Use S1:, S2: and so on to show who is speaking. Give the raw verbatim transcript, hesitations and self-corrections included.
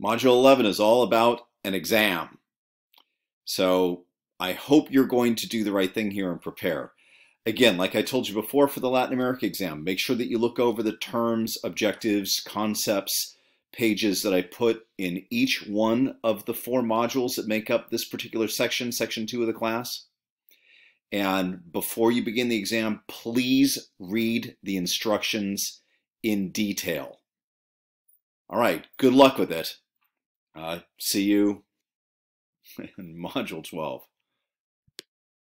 S1: Module eleven is all about an exam. So I hope you're going to do the right thing here and prepare. Again, like I told you before for the Latin America exam, make sure that you look over the terms, objectives, concepts, pages that I put in each one of the four modules that make up this particular section, section two of the class. And before you begin the exam, please read the instructions in detail. All right, good luck with it. Uh, see you in Module twelve.